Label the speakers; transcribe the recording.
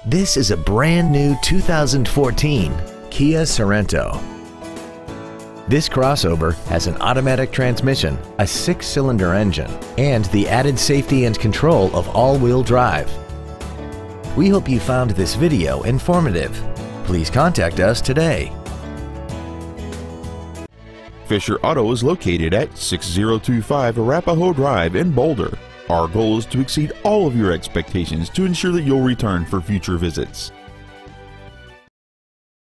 Speaker 1: This is a brand new 2014 Kia Sorento. This crossover has an automatic transmission, a 6-cylinder engine, and the added safety and control of all-wheel drive. We hope you found this video informative. Please contact us today.
Speaker 2: Fisher Auto is located at 6025 Arapahoe Drive in Boulder. Our goal is to exceed all of your expectations to ensure that you'll return for future visits.